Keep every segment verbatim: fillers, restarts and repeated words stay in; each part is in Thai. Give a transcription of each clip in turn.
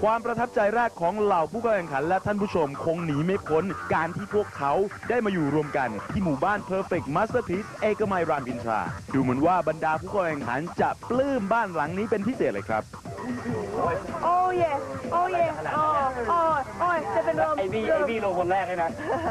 ความประทับใจแรกของเหล่าผู้เข้าแข่งขันและท่านผู้ชมคงหนีไม่พ้นการที่พวกเขาได้มาอยู่รวมกันที่หมู่บ้าน Perfect Masterpiece เอกมัยรามอินทราดูเหมือนว่าบรรดาผู้เข้าแข่งขันจะปลื้มบ้านหลังนี้เป็นพิเศษเลยครับโอ้เย่โอ้เย่โอ้โอ้โอ้ยจะเป็นลมไอบี้ไอบี้ลงคนแรกเลยนะ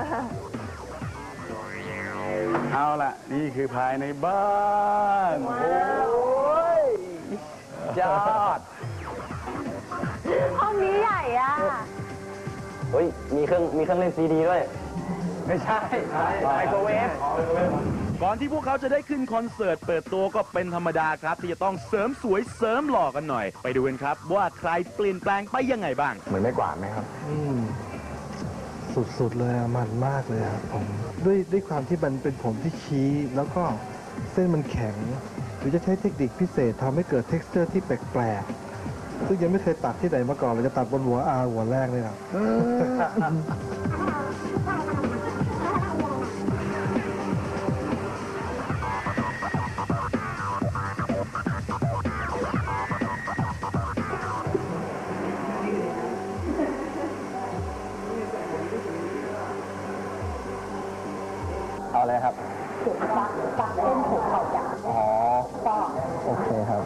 เอาล่ะนี่คือภายในบ้านโอ้ยยอดห้องนี้ใหญ่อะเฮ้ยมีเครื่องมีเครื่องเล่นซีดีด้วยไม่ใช่ไมโครเวฟก่อนที่พวกเขาจะได้ขึ้นคอนเสิร์ตเปิดตัวก็เป็นธรรมดาครับที่จะต้องเสริมสวยเสริมหล่อกันหน่อยไปดูกันครับว่าใครเปลี่ยนแปลงไปยังไงบ้างเหมือนไม่กวาดไหมครับอืมสุดๆเลยมันมากเลยครับผมด้วยด้วยความที่มันเป็นผมที่ชี้แล้วก็เส้นมันแข็งหรือจะใช้เทคนิคพิเศษทำให้เกิด เท็กซ์เจอร์ ที่แปลกๆซึ่งยังไม่เคยตัดที่ไหนมาก่อนเลยจะตัดบนหัวอาหัวแรกเลยครับเอาเลยครับเก็บปักปักเส้นผมเขาอยากอ๋อก็โอเคครับ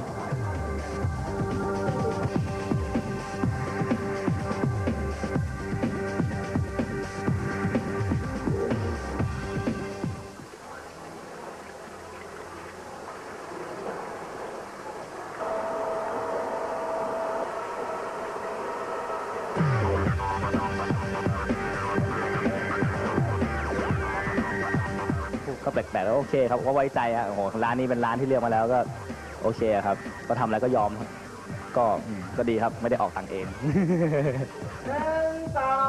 ก็แปลกๆแล้วโอเคครับก็ไว้ใจฮะโอ้โหร้านนี้เป็นร้านที่เลือกมาแล้วก็โอเคครับก็ทำอะไรก็ยอมครับก็ก็ดีครับไม่ได้ออกตังค์เองหนึ่งสอง